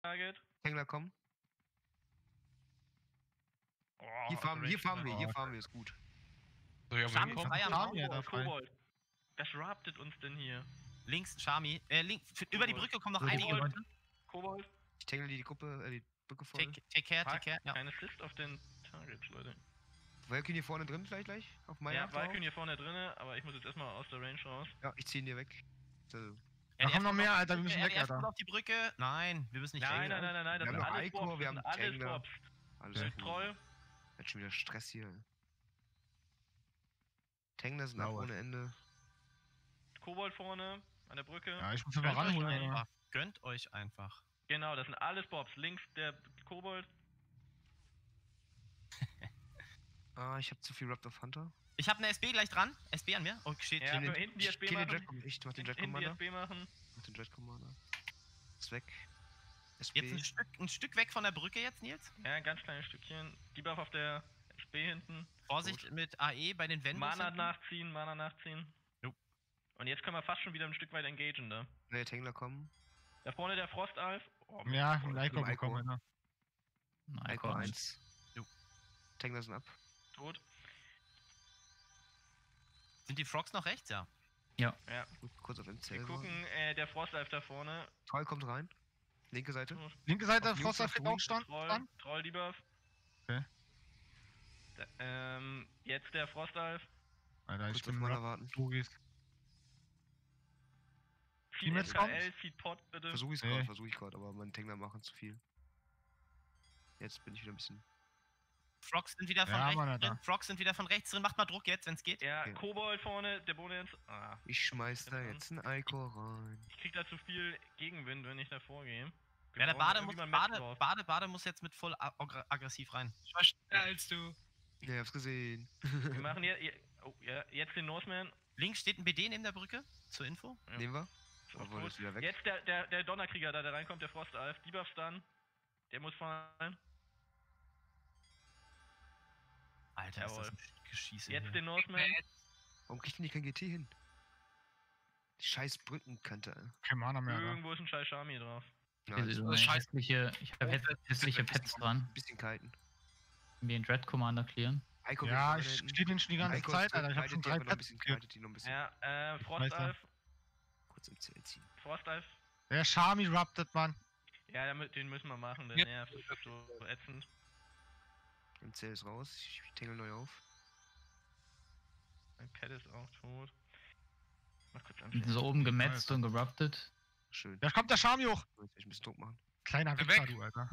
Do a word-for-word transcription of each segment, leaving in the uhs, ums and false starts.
Target. Hängler kommen. Oh, Hier fahren wir, hier fahren wir, hier Oh. fahren wir, ist gut. Soll ich auf Shami jeden frei am Fall? Raum. Ja, da frei. Kobold. Was raptet uns denn hier? Links, Shami. Äh, links. Über die Brücke kommen noch Kobold. einige Leute. Kobold. Ich tangle die Gruppe, äh, die Brücke voll. Take, take care, take care. Ja. Kein Assist auf den Targets, Leute. Valkyrie hier vorne drin gleich, gleich? Auf meiner Ja, Valkyrie hier vorne drinne, aber ich muss jetzt erstmal aus der Range raus. Ja, ich zieh ihn dir weg. So. Da kommen noch mehr, Alter, wir müssen weg, R D F kommt Alter. auf die Brücke. Nein, wir müssen nicht Nein, weg. nein, nein, nein, nein, das Wir sind haben noch alles Ico, Bobs, wir das haben sind alles Tangler. Bobs. Alles Der gut. Troll. Hat schon wieder Stress hier. Tangler sind ab Sauer. ohne Ende. Kobold vorne an der Brücke. Ja, ich muss ihn mal Gönnt euch ranholen, rein. Alter. Einfach. Gönnt euch einfach. Genau, das sind alles Bobs. Links der Kobold. Ah, ich hab zu viel Wrapped of Hunter. Ich habe eine S B gleich dran. S B an mir. Oh, steht. Ja, Kill für den- hinten die ich S B kill den machen. Jet, ich mach den Jet Hinten die Commander. S B machen. Mach den Jet Commander. Ist weg. S B. Jetzt ein Stück, ein Stück weg von der Brücke jetzt, Nils. Ja, ein ganz kleines Stückchen. Debuff auf der S B hinten. Vorsicht mit A E bei den Wänden. Mana nachziehen, Mana nachziehen. Jo. Und jetzt können wir fast schon wieder ein Stück weit engagen, da. Neue Tangler kommen. Da vorne der Frostalf. Oh, Ja, Gott. ein Ico Ico. bekommen, Alter. Ico eins. Jo. Tangler sind ab. Tot. Sind die Frogs noch rechts? Ja. Ja. Gut, kurz auf M C L. Wir gucken, äh, der Frostalf da vorne. Troll kommt rein. Linke Seite. Linke Seite, Auf Frost Jungs kriegt auf auch Stand. Troll, Stand. Troll Debuff. Okay. Da, ähm, jetzt der Frostalf. Alter, ich Kurz auf bin Mana mal warten. Boogies. Feed jetzt S K L, kommt? Feed Pot bitte. Versuch ich's Nee. gerade, versuch ich gerade, aber meine Tangler machen zu viel. Jetzt bin ich wieder ein bisschen. Frogs sind wieder von Ja, rechts Mann, drin. Alter. Frogs sind wieder von rechts drin. Macht mal Druck jetzt, wenn es geht. Ja, Okay. Kobold vorne, der Bonens. Ah, Ich schmeiß da Genau. jetzt ein Ico rein. ich krieg da zu viel Gegenwind, wenn ich da vorgehe. Wir Ja, der brauchen Bade irgendwie muss, mal ein Match Bade, drauf. Bade, Bade muss jetzt mit voll ag aggressiv rein. Ich war schneller als du. Ja, ich hab's gesehen. Wir machen jetzt, oh, ja, jetzt den Northman. Links steht ein B D neben der Brücke. Zur Info. Ja. Nehmen wir. So, Obwohl, tot. das ist wieder weg. Jetzt der, der, der Donnerkrieger da, der reinkommt, der Frostalf. Debuffs dann. Der muss fallen. Alter, ist das Jawohl. ein Geschieße. Jetzt hier. den Northman. Warum kriegt denn die kein G T hin? Die scheiß Brückenkante. ey. Kein Mana mehr, Alter. Irgendwo ist ein scheiß Shami drauf. Ja, Also also so eine scheiße. hässliche, ich habe häss- hässliche Pets dran. ein bisschen kalten. Wir den Dread Commander clearen. Ico Ja, wird ich vorne stehe den schon die ganze Ico Zeit, Alter. Ich hab kaltet schon die drei aber noch ein Pets bisschen gekillt. kaltet die noch ein bisschen. Ja, äh, weiß Frostalf. Kurz M C L ziehen. Frostalf. Der Shami ruptet, Mann. Ja, damit- den müssen wir machen, der Ja. nervt. Das ist so ätzend. M C L ist raus. Ich tangle neu auf. Mein Pet ist auch tot. Mach kurz an. Die sind so oben gemetzt und geruptet. Schön. Da kommt der Shami hoch. Jetzt will ich ein bisschen Druck machen. Kleiner Der Wichser, weg. du, Alter.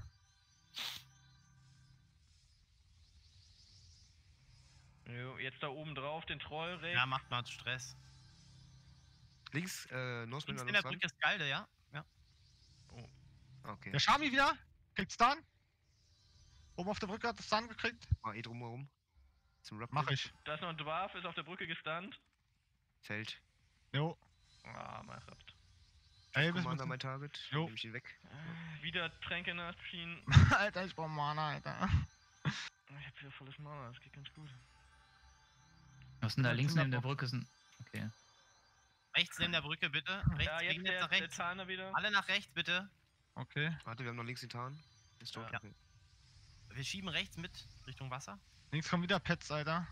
Jo, jetzt da oben drauf, den Troll rechts. Ja, macht mal Stress. Links, äh, Northman Links an in der uns ran. Brücke ist Galde, ja? Ja. Okay. Der Shami wieder. Kriegt Stun. Oben auf der Brücke hat er Stun gekriegt. Mach eh drumherum. Zum Rap. Mach ich. Da ist noch ein Dwarf, ist auf der Brücke gestunt. Fällt. Jo. Ah, mal gehabt. Ey, bis Commander mit... mein Target. Jo. Nehme ich ihn weg. Äh, Wieder Tränke nachziehen. Alter, ich brauch Mana, Alter. Ich hab wieder volles Mana, das geht ganz gut. Was ist denn da Ja, links sind da neben der Box. Brücke? Sind... Okay. Rechts neben der Brücke, bitte. Rechts, Ja, wir jetzt gehen der, jetzt nach der rechts. Tarner wieder. Alle nach rechts, bitte. Okay. Warte, wir haben noch links den Tarn. Ist tot. Ja. Okay. Wir schieben rechts mit Richtung Wasser. Links kommen wieder Pets, Alter.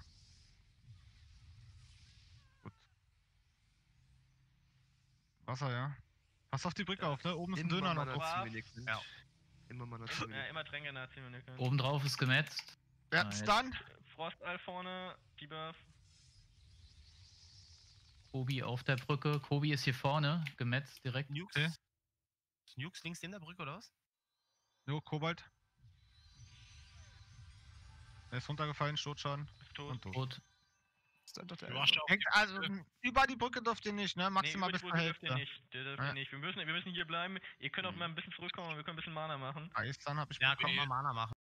Gut. Wasser, ja. Pass auf die Brücke auf, ne? Oben ist ein Immer Döner noch Mana drauf. ziehen, wenn ihr könnt. Ja. Immer Mana ziehen, wenn Ja, ihr immer Tränke nachziehen, wenn ihr könnt. Obendrauf ist gemetzt. Wer hat Stun? Frostalf vorne, Debuff. Kobi auf der Brücke. Kobi ist hier vorne. Gemetzt direkt. Nukes. Okay. Nukes links neben der Brücke, oder was? Jo, Kobalt. Er ist runtergefallen, Sturzschaden. Ist tot. Und tot. Tot. Ist dann doch der Du warst auf Hängt, also, über die Brücke dürft ihr nicht, ne? Maximal nee, bis über zur die Brücke dürft ihr Hälfte. nicht. Der dürft Ja. ihr nicht. Wir müssen, wir müssen hier bleiben. Ihr könnt auch Mhm. mal ein bisschen zurückkommen, wir können ein bisschen Mana machen. Eis, dann hab ich Ja, bekommen. komm mal Mana machen.